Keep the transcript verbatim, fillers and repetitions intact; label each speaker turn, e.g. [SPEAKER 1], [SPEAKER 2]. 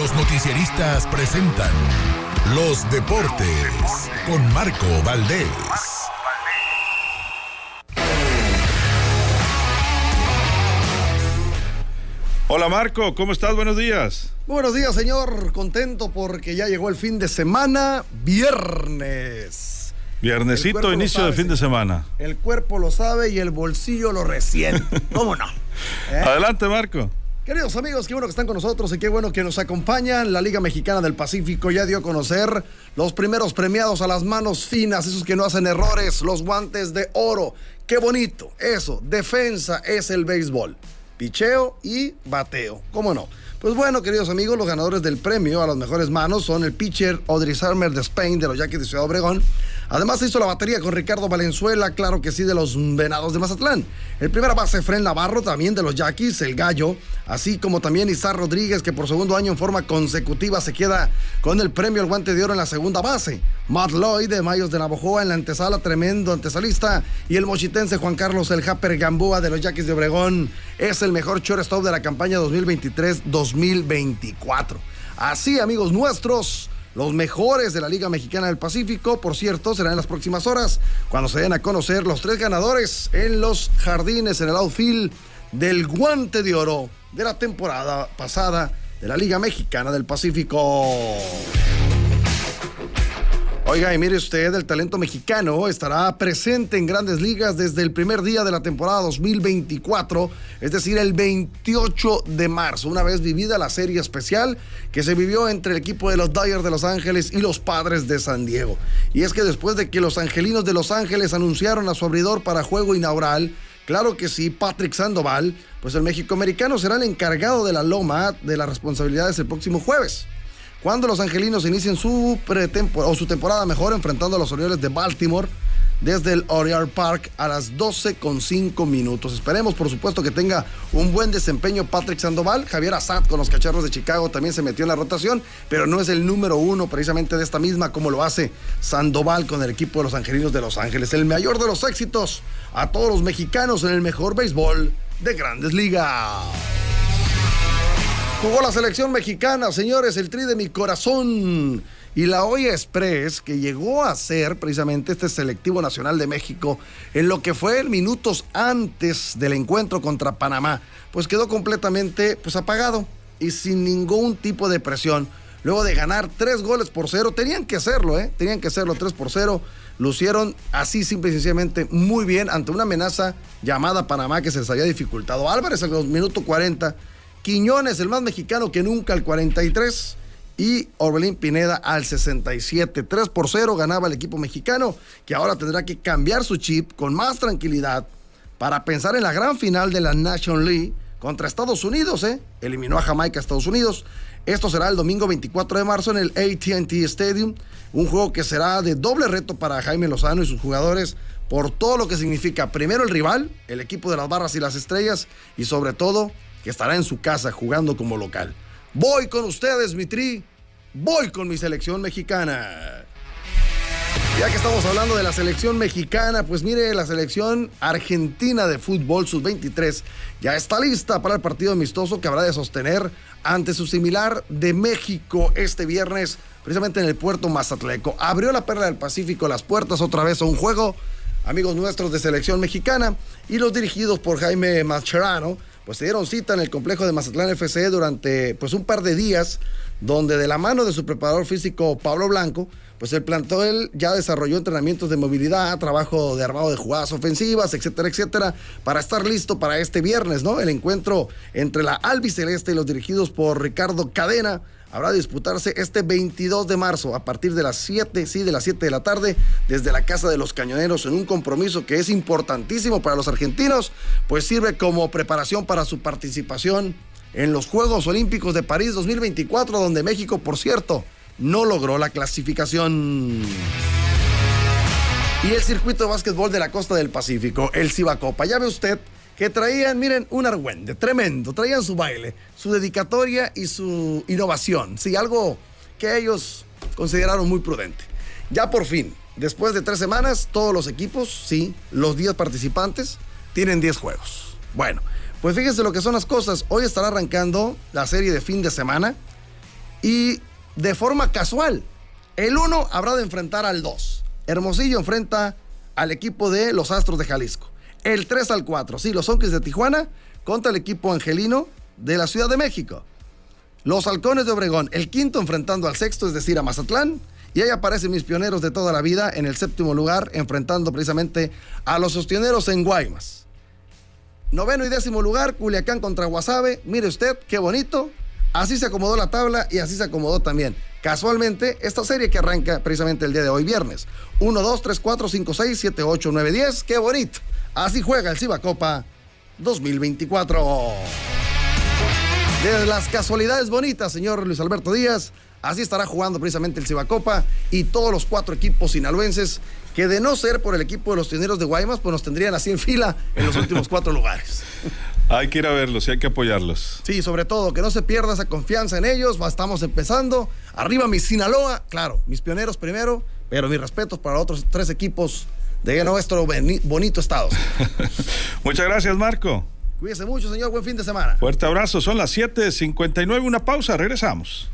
[SPEAKER 1] Los noticieristas presentan Los Deportes con Marco Valdés.
[SPEAKER 2] Hola Marco, ¿cómo estás? Buenos días.
[SPEAKER 3] Buenos días, señor. Contento porque ya llegó el fin de semana, viernes.
[SPEAKER 2] Viernesito, inicio de fin de semana.
[SPEAKER 3] El cuerpo lo sabe y el bolsillo lo resiente. ¿Cómo no?
[SPEAKER 2] ¿Eh? Adelante, Marco.
[SPEAKER 3] Queridos amigos, qué bueno que están con nosotros y qué bueno que nos acompañan. La Liga Mexicana del Pacífico ya dio a conocer los primeros premiados a las manos finas, esos que no hacen errores, los guantes de oro. Qué bonito, eso, defensa es el béisbol. Picheo y bateo, ¿cómo no? Pues bueno, queridos amigos, los ganadores del premio a las mejores manos son el pitcher Audrey Sarmer de Spain, de los Yaquis de Ciudad Obregón. Además se hizo la batería con Ricardo Valenzuela, claro que sí, de los Venados de Mazatlán. El primera base, Fren Navarro, también de los Yaquis, el Gallo, así como también Izar Rodríguez, que por segundo año en forma consecutiva se queda con el premio al guante de oro en la segunda base. Matt Lloyd de Mayos de Navojoa en la antesala, tremendo antesalista. Y el mochitense Juan Carlos El Japper Gamboa de los Yaquis de Obregón es el mejor shortstop de la campaña dos mil veintitrés dos mil veinticuatro. Así, amigos nuestros, los mejores de la Liga Mexicana del Pacífico, por cierto, serán en las próximas horas cuando se den a conocer los tres ganadores en los jardines, en el outfield del guante de oro de la temporada pasada de la Liga Mexicana del Pacífico. Oiga, y mire usted, el talento mexicano estará presente en Grandes Ligas desde el primer día de la temporada dos mil veinticuatro, es decir, el veintiocho de marzo, una vez vivida la serie especial que se vivió entre el equipo de los Dodgers de Los Ángeles y los Padres de San Diego. Y es que después de que los angelinos de Los Ángeles anunciaron a su abridor para juego inaugural, claro que sí, Patrick Sandoval, pues el mexicoamericano será el encargado de la loma de las responsabilidades el próximo jueves, cuando los angelinos inicien su pretempor- o su temporada mejor enfrentando a los Orioles de Baltimore desde el Oriole Park a las doce con cinco minutos. Esperemos, por supuesto, que tenga un buen desempeño Patrick Sandoval. Javier Assad con los Cachorros de Chicago también se metió en la rotación, pero no es el número uno precisamente de esta misma como lo hace Sandoval con el equipo de los angelinos de Los Ángeles. El mayor de los éxitos a todos los mexicanos en el mejor béisbol de Grandes Ligas. Jugó la selección mexicana, señores, el tri de mi corazón. Y la Olla Express, que llegó a ser precisamente este selectivo nacional de México en lo que fue minutos antes del encuentro contra Panamá, pues quedó completamente pues, apagado y sin ningún tipo de presión. Luego de ganar tres goles por cero, tenían que hacerlo, ¿eh? Tenían que hacerlo tres por cero. Lucieron así simple y sencillamente muy bien ante una amenaza llamada Panamá que se les había dificultado. Álvarez en los minutos cuarenta. Quiñones, el más mexicano que nunca, al cuarenta y tres, y Orbelín Pineda al sesenta y siete. tres por cero ganaba el equipo mexicano, que ahora tendrá que cambiar su chip con más tranquilidad para pensar en la gran final de la National League contra Estados Unidos, ¿eh? Eliminó a Jamaica a Estados Unidos. Esto será el domingo veinticuatro de marzo en el A T and T Stadium, un juego que será de doble reto para Jaime Lozano y sus jugadores por todo lo que significa, primero el rival, el equipo de las Barras y las Estrellas, y sobre todo que estará en su casa jugando como local. Voy con ustedes, mi tri, voy con mi selección mexicana. Ya que estamos hablando de la selección mexicana, pues mire, la selección argentina de fútbol sub veintitrés ya está lista para el partido amistoso que habrá de sostener ante su similar de México este viernes, precisamente en el puerto Mazatleco. Abrió la Perla del Pacífico las puertas otra vez a un juego, amigos nuestros de selección mexicana, y los dirigidos por Jaime Mascherano, pues se dieron cita en el complejo de Mazatlán F C durante pues un par de días, donde de la mano de su preparador físico Pablo Blanco, pues el plantel ya desarrolló entrenamientos de movilidad, trabajo de armado de jugadas ofensivas, etcétera, etcétera, para estar listo para este viernes, ¿no? El encuentro entre la albiceleste y los dirigidos por Ricardo Cadena habrá de disputarse este veintidós de marzo a partir de las siete, sí, de las siete de la tarde, desde la Casa de los Cañoneros, en un compromiso que es importantísimo para los argentinos, pues sirve como preparación para su participación en los Juegos Olímpicos de París dos mil veinticuatro, donde México, por cierto, no logró la clasificación. Y el circuito de básquetbol de la costa del Pacífico, el Cibacopa, ya ve usted que traían, miren, un argüende tremendo, traían su baile, su dedicatoria y su innovación, sí, algo que ellos consideraron muy prudente. Ya por fin, después de tres semanas, todos los equipos, sí, los diez participantes, tienen diez juegos. Bueno, pues fíjense lo que son las cosas, hoy estará arrancando la serie de fin de semana, Y de forma casual, el uno habrá de enfrentar al dos. Hermosillo enfrenta al equipo de los Astros de Jalisco. El tres al cuatro, sí, los Zonkis de Tijuana contra el equipo angelino de la Ciudad de México. Los Halcones de Obregón, el quinto enfrentando al sexto, es decir, a Mazatlán. Y ahí aparecen mis pioneros de toda la vida en el séptimo lugar, enfrentando precisamente a los Ostioneros en Guaymas. Noveno y décimo lugar, Culiacán contra Guasave. Mire usted, qué bonito. Así se acomodó la tabla y así se acomodó también, casualmente, esta serie que arranca precisamente el día de hoy, viernes. uno, dos, tres, cuatro, cinco, seis, siete, ocho, nueve, diez. ¡Qué bonito! Así juega el Cibacopa dos mil veinticuatro. De las casualidades bonitas, señor Luis Alberto Díaz, así estará jugando precisamente el Cibacopa y todos los cuatro equipos sinaloenses que, de no ser por el equipo de los Tioneros de Guaymas, pues nos tendrían así en fila en los últimos cuatro lugares.
[SPEAKER 2] Hay que ir a verlos y hay que apoyarlos.
[SPEAKER 3] Sí, sobre todo, que no se pierda esa confianza en ellos. Estamos empezando. Arriba mi Sinaloa, claro, mis pioneros primero, pero mis respetos para otros tres equipos de nuestro bonito estado.
[SPEAKER 2] Muchas gracias, Marco.
[SPEAKER 3] Cuídese mucho, señor. Buen fin de semana.
[SPEAKER 2] Fuerte abrazo. Son las siete cincuenta y nueve. Una pausa. Regresamos.